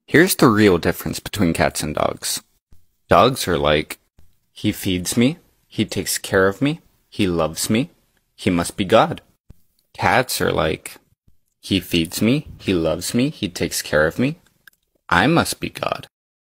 Here's the real difference between cats and dogs. Dogs are like, he feeds me, he takes care of me, he loves me, he must be God. Cats are like, he feeds me, he loves me, he takes care of me, I must be God.